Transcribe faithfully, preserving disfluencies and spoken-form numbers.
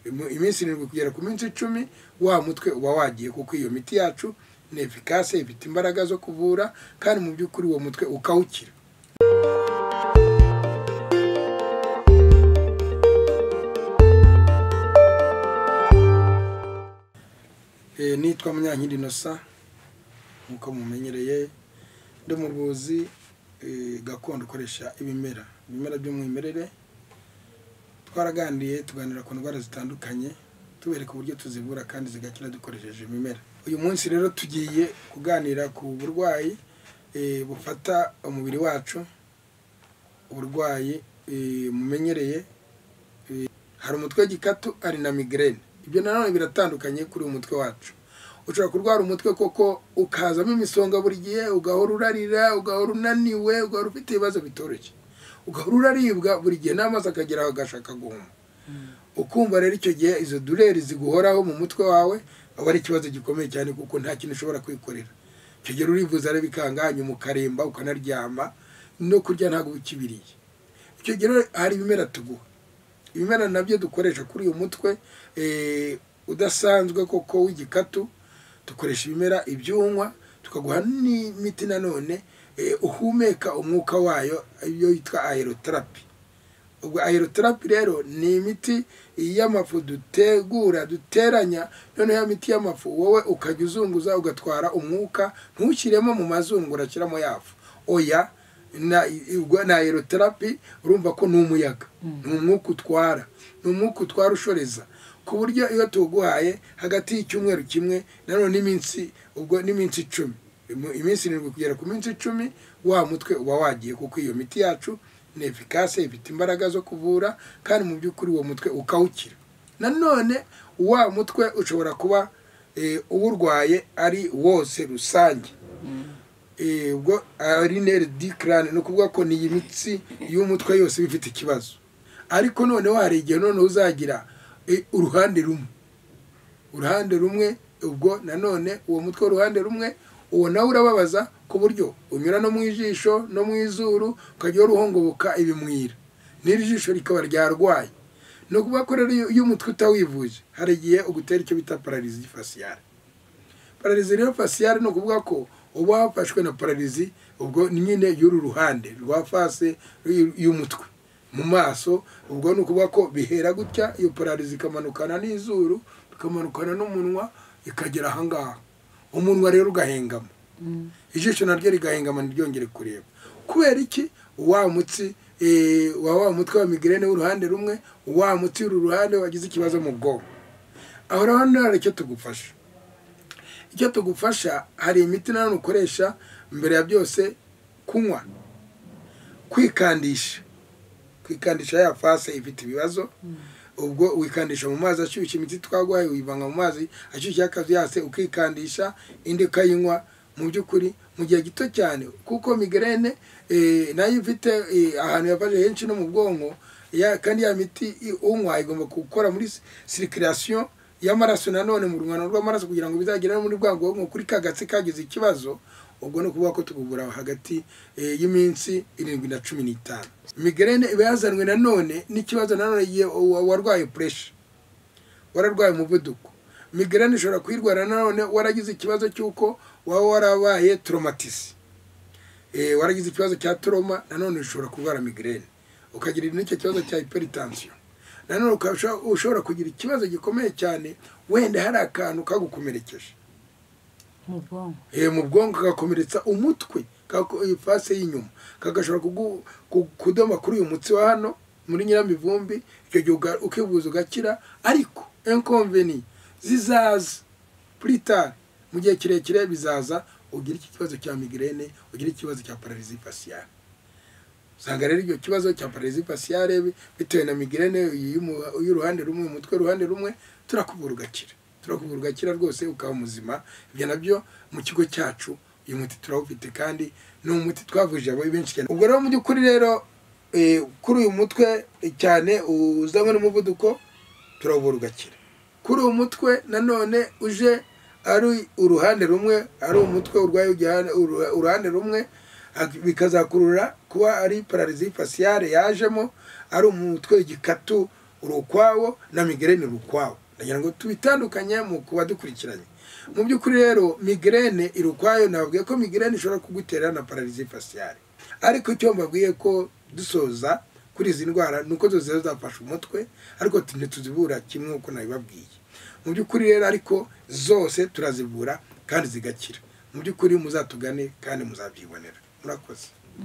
iminsi irindwi kugera ku minsi icumi wa mutwe uba wagiye, kuko iyo miti yacu ni efficace, ifite imbaraga zo kuvura kandi mu by'ukuri uwo mutwe ukawukira. E, nitwa Munyankindi Innocent nkuko mumenyereye, ndi umuvuzi e, gakondo ukoresha ibimera ibimera by'umwimerere. Twaraganiriye tuganira ku ndwara zitandukanye, tubereka uburyo tuzivura kandi zigakira dukoresheje ibimera. Uyu munsi rero tugiye kuganira ku burwayi e, bufata umubiri wacu, uburwayi e, mumenyereye. E, hari umutwe w'igikatu, ari na migraine. Ibyo nanone biratandukanye kuri uyu mutwe wacu. Ushobora kurwara umutwe koko ukazamo imisonga buri gihe, ugahora urarira, ugahora unaniwe, ugahora ufite ibibazo bitoroshye, ugahora uraribwa buri gihe n'amazi akageraho agashaka guhuma. Ukumva rero icyo gihe izo douleurs ziguhoraho mu mutwe wawe, aba ari ikibazo gikomeye cyane kuko nta kintu ushobora kwikorera. Icyo gihe urivuza rero bikanga, hanyuma ukaremba, ukanaryama, no kurya ntabwo ukibiriye. Icyo gihe hari ibimera tuguha. Ibimera nabyo dukoresha kuri uyu mutwe e, udasanzwe koko w'igikatu. Dukoresha ibimera ibyunywa, tukaguha n'imiti nanone e, uhumeka umwuka wayo, iyo yitwa aerotherapy. Ubwo aerotherapy rero ni imiti y'amafu dutegura, duteranya, none ya miti y'amafu wowe ukajya uzunguza ugatwara umwuka, ntushyiremo mu mazungu urashyiramo yafu. Oya, na ubwo na aerotherapy urumva ko ni umuyaga, ni umwuka utwara, ni umwuka utwara ushoreza, ku buryo iyo tuguhaye hagati y'icyumweru kimwe nanone n'iminsi ubwo n'iminsi icumi, iminsi irindwi kugera ku minsi icumi wa mutwe uba wagiye, kuko iyo miti yacu ni efficace, ifite imbaraga zo kuvura kandi mu by'ukuri uwo mutwe ukawukira. Nanone wa mutwe ushobora kuba e, uburwaye ari wose rusange. E, ubwo ari nerve du crâne, no kuvuga ko ni imitsi y'umutwe yose bifite ikibazo. Ariko none hari igihe none uzagira e, uruhande rumwe uruhande rumwe ubwo nanone uwo mutwe uruhande rumwe uwo nawe urababaza ku buryo unyura no mu ijisho no mu izuru, ukajya uruhongoboka ibimwira, n'iri jisho rikaba ryarwaye. No kuvuga ko rero iyo umutwe utawivuje hari igihe ugutera icyo bita paralysie faciale. Paralysie rero faciale no kuvuga ko uba wafashwe na paralysie ubwo nyine y'uru ruhande rwa face y'umutwe mu maso. Ubwo no kuvuga ko bihera gutya, iyo paralysie ikamanukana n'izuru, ikamanukana n'umunwa, ikagera aha ngaha. Umunwa rero ugahengama, ijisho naryo rigahengama ntiryongere kureba. Kubera iki? Wa mutsi e, wa wa mutwe wa migraine w'uruhande rumwe, wa mutsi w'uru ruhande wagize ikibazo mu bwonko. Aho rero hari icyo tugufasha. Icyo tugufasha, hari imiti nanone ukoresha mbere ya byose: kunywa, kwikandisha kwikandisha ya face ifite ibibazo. Ubwo wikandisha mu mazi ashyushye, imiti twaguhaye uyivanga mu mazi ashyushye akavyase, ukikandisha, indi ukayinywa mu by'ukuri mu gihe gito cyane, kuko migraine e, nayo ifite e, ahantu yafaje henshi no mu bwonko ya, kandi ya miti unywa igomba gukora muri circulation y'amaraso nanone mu rungano rw'amaraso kugira ngo bizagere muri bwa bwonko kuri kagatsi kagize ikibazo. Ubwo no kuvuga ko tugubura hagati e, y'iminsi irindwi na cumi n'itanu. Migraine iba yazanwe nanone n'ikibazo nanone warwaye pressure, wararwaye umuvuduko. Migraine ishobora kwirwara nanone waragize ikibazo cy'uko waba warabaye traumatisé, e, waragize ikibazo cya trauma, nanone ushobora kurwara migraine. Ukagira n'icyo kibazo cya hypertension, nanone ushobora kugira ikibazo gikomeye cyane, wenda hari akantu kagukomerekeje mu bwonko eh mu bwonko kagakomeretsa umutwe, face y'inyuma, kagashobora kudoma kuri uyu mutsi wa hano muri nyiramivumbi, icyo gihe ukivuza ugakira. Ariko inconvénient zizaza plus tard, mu gihe kirekire bizaza, ugira iki kibazo cya migraine, ugira ikibazo cya paralysie faciale. Usanga rero icyo kibazo cya paralysie faciale bitewe na migraine y'uruhande rumwe, umutwe ruhande rumwe, turakuvura ugakira turakuvura ugakira rwose ukaba muzima. Ibyo nabyo mu kigo cyacu uyu muti turawufite kandi ni umuti twavuje abo benshi cyane. Ubwo rero mu by'ukuri rero e, kuri uyu mutwe cyane uzanywe n'umuvuduko turawuvura ugakira. Kuri uyu mutwe nanone uje ari uruhande rumwe, ari umutwe urwaye uruhande rumwe, bikazakurura kuba ari paralysie faciale yajemo, ari umutwe igikatu uri ukwawo na migraine uri ukwawo. Ndagira ngo tubitandukanye mu kuba dukurikiranye. Mu by'ukuri rero migraine iri ukwayo, nababwiye ko migraine ishobora kugutera na paralysie faciale. Ariko icyo mbabwiye ko dusoza kuri izi ndwara nuko zose zafasha umutwe, ariko ntituzibura kimwe uko nabibabwiye. Mu by'ukuri rero ariko zose turazivura kandi zigakira. Mu by'ukuri muzatugane kandi muzabyibonera. Murakoze.